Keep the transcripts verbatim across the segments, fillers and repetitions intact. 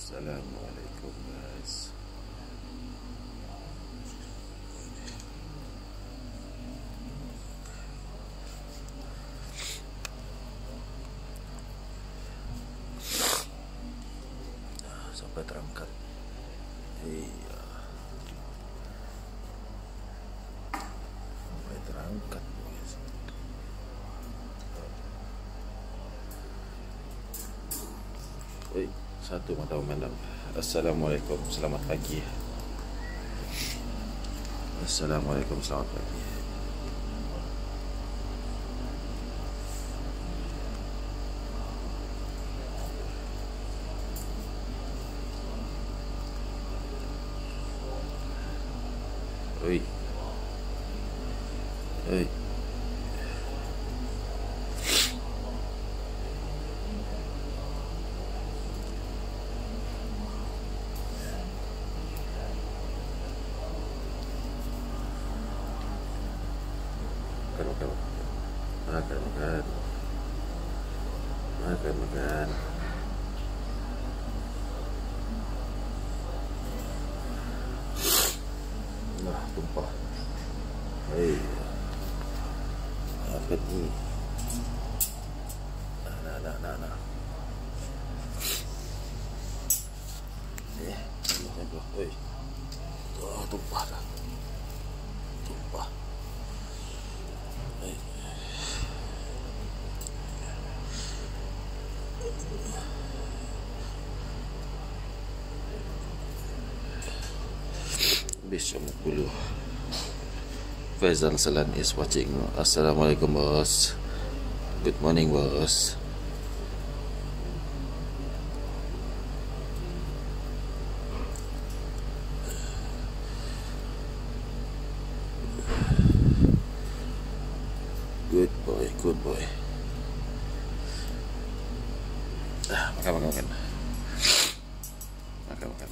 Assalamualaikum guys. Sampai terangkat. Iya. Sampai terangkat guys. Oi, satu mata memandang. Assalamualaikum, selamat pagi. Assalamualaikum, selamat pagi. Oi. Oi. Makan, makan, makan, makan, makan. Nah, tumpah. Hei, apa ni? Nah, nah, nah, nah, nah. Eh, macam tu. Hei, oh, tumpah dah. Tumpah. Hei. Besok puluh. Faizal Salan is watching. Assalamualaikum bos. Good morning bos. Good boy, good boy. Ah, makan, makan, makan. Makan, makan.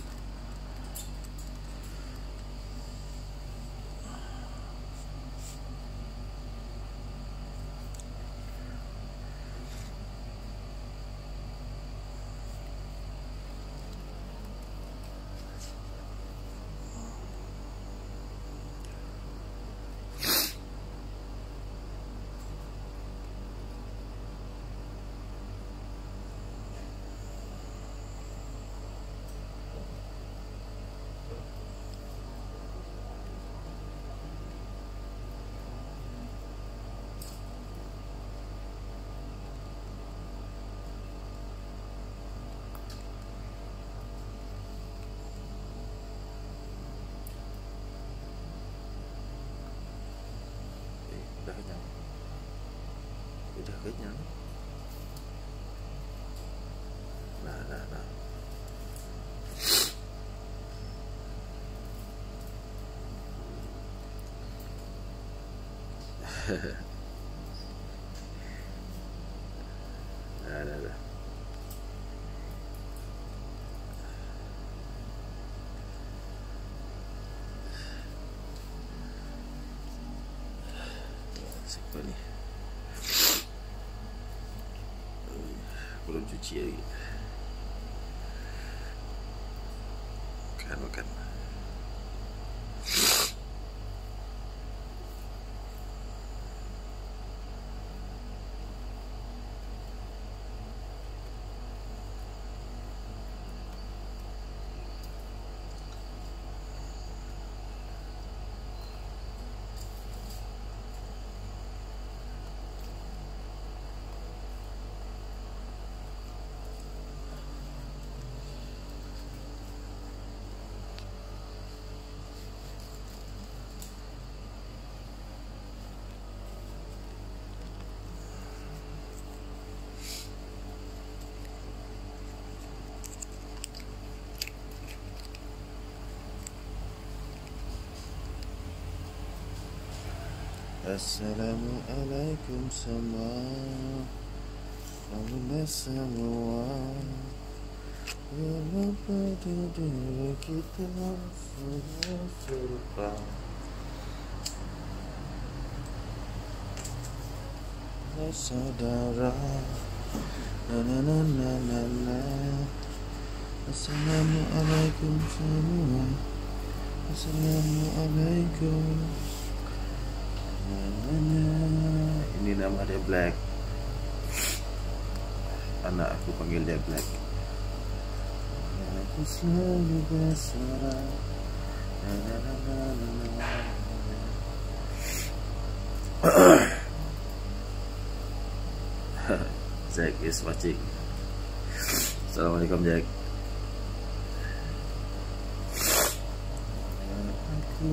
Udah kenyang. Udah kenyang. Nah, nah, nah. Nah, nah, nah. Siapa ni? Belum cuci lagi. Makan, makan. Assalamualaikum semua. Alhamdulillah semua. Walaupun diri kita semua serupa. Saudara. Na na na na na na. Assalamualaikum semua. Assalamualaikum. Ini nama dia Black. Anak aku panggil dia Black. Aku selalu bersorak. Zack is watching. Assalamualaikum Jack. Aku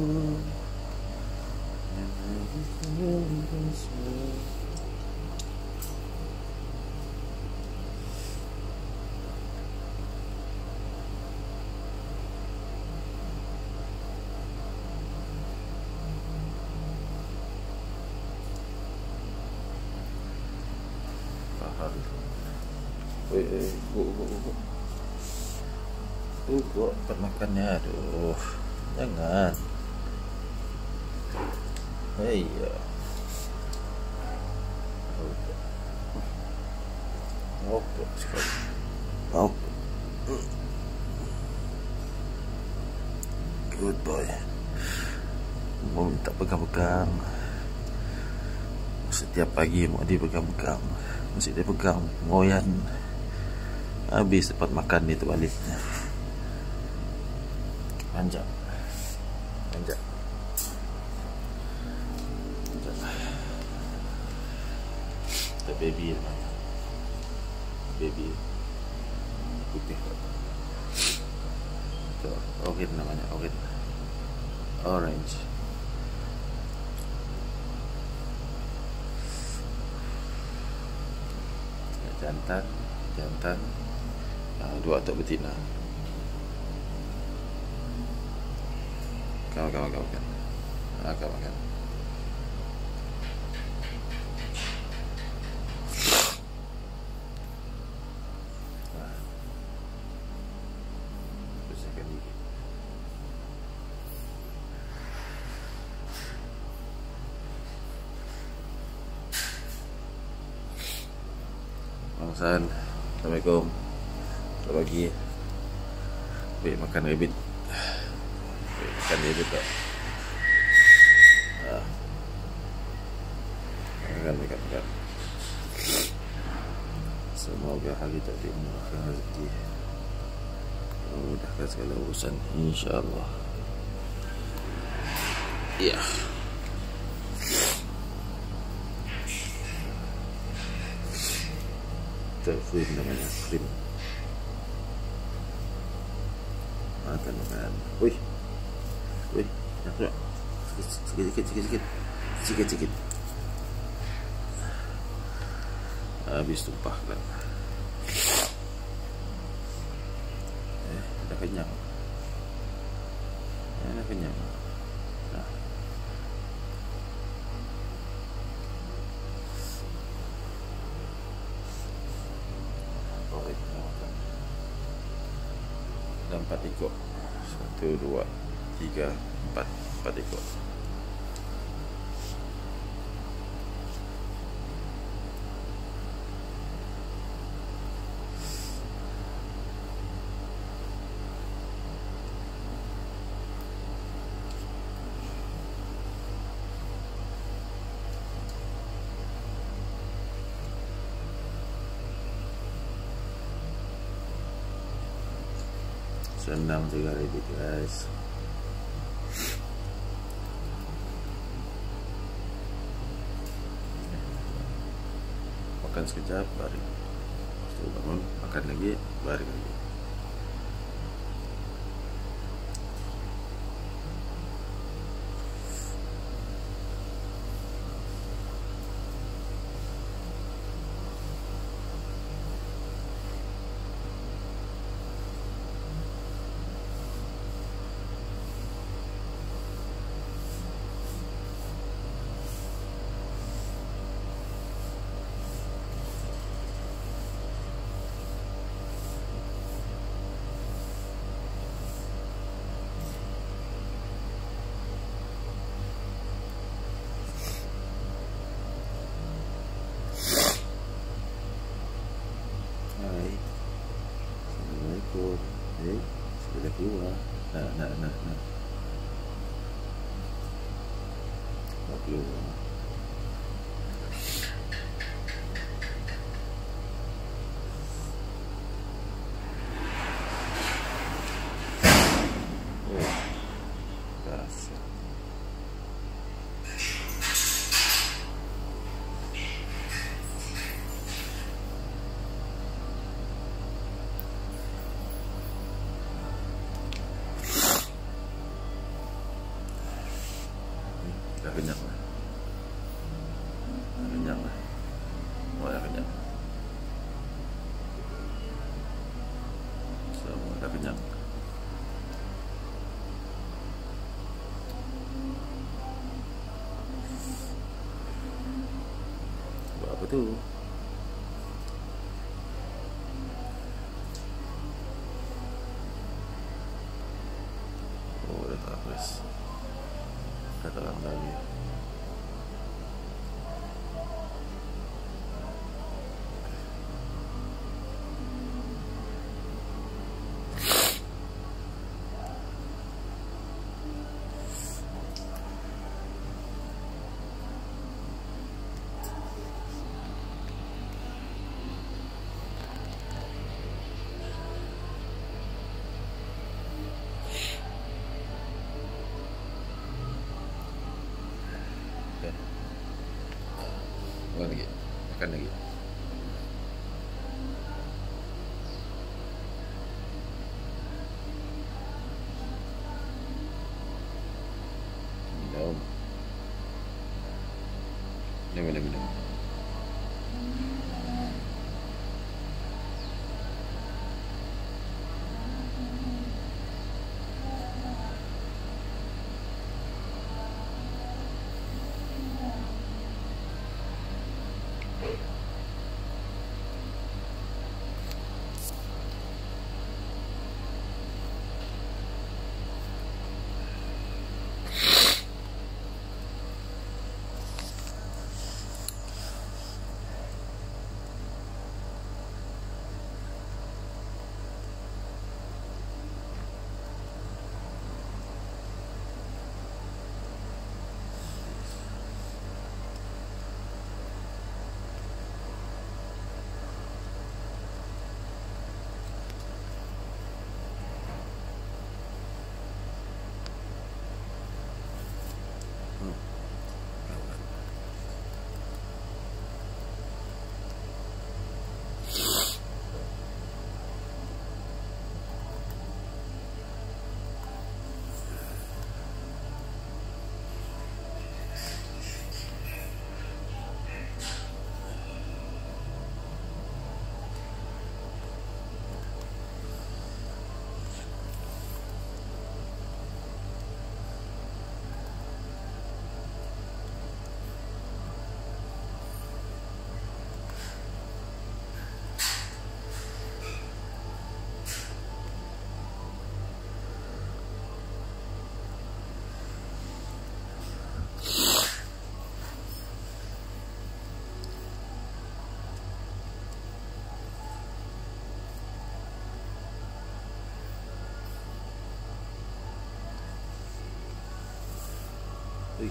Eh, eh, gua, gua, gua. Tuh, gua tempat makannya, aduh, jangan. Hei, ya. Oh, oh, sekali. Oh, good boy. Mau minta pegang-pegang. Setiap pagi mau dipegang-pegang. Mesti dia pegang, ngoyan. Habis tempat makan itu baliknya. Panjang. Panjang. Panjang. The baby namanya. Baby. Putih. Itu orange namanya, orange. Orange. Jantan, jantan. Uh, dua atau betina. Kau kau kau kan. Ah, kau kan. Ah. Bersihkan gigi. Bangsan. Assalamualaikum. Selamat pagi. Baik makan rabbit. Baik makan rabbit tak? Ah. Makan, makan, makan. Semoga hari tadi murahkan rezeki. Memudahkan segala urusan, insyaAllah. Ya. Krim namanya, krim. Makan makan. Wih, wih, nak nak. Sikit sikit sikit sikit sikit sikit. Habis tumpah kan. Eh, dah kenyang. Eh, dah kenyang. Nah. Empat ekor. Satu, dua, tiga, empat. Empat ekor. Senang juga rabbit guys. Makan sekejap baring. Setelah bangun makan lagi baring lagi. keluar. Nak, nak, nak, nak. Nak keluar. Oh, rasa. Dah kenyang lah. Dah kenyang lah. Oh, dah kenyang. Semua dah kenyang. Buat apa tu? Oh, dah tak habis. Dah terang lagi. Makan lagi. Makan lagi. Minum. Minum, minum, minum. Ui.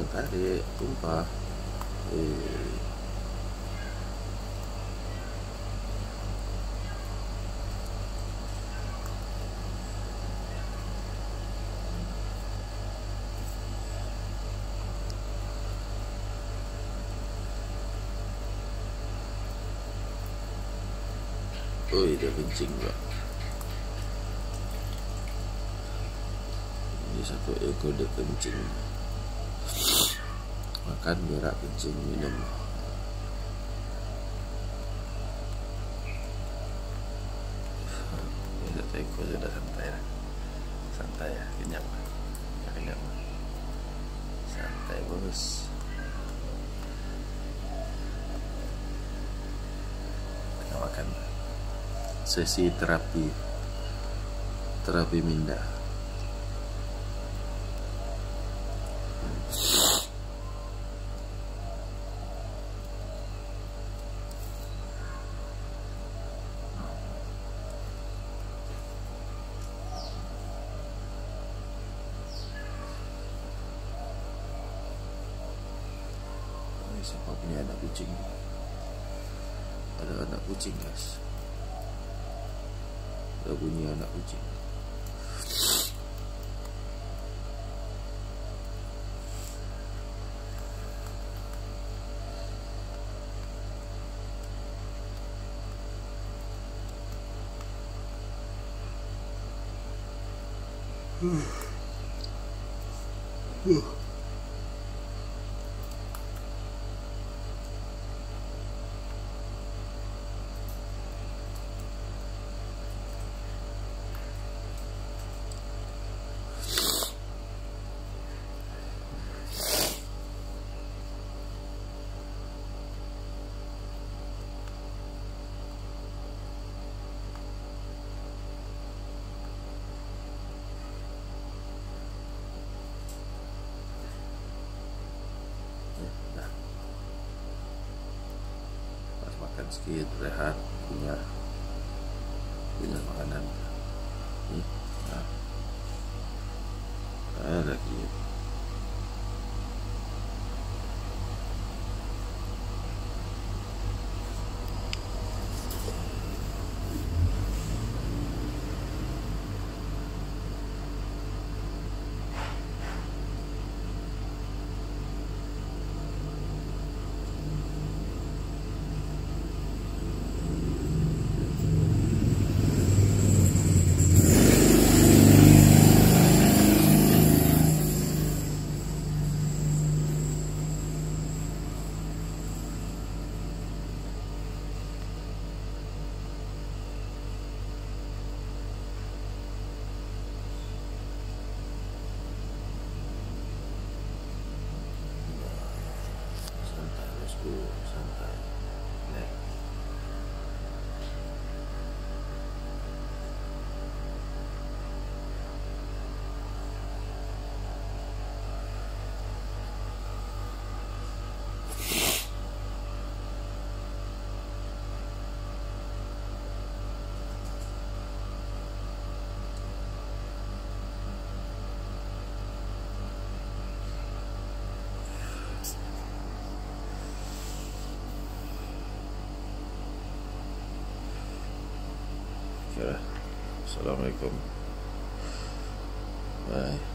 tarik, tumpah. Eh. Oi, dah kencing pula. Ini satu ekor dia kencing. Makan berak, kencing, minum. Ini satu ekor sudah santai lah. Santai lah, kenyang lah. Kenyang lah. Santai bos. Tengah makan. Sesi terapi terapi minda. Ini siapa punya anak kucing? Ada anak kucing guys. Ada bunyi anak kucing. Hmm. Hmm. Makan sedikit, rehat, punya punya makanan. Nih, nah, nah lagi. Santai. Nih. Assalamualaikum. Bye.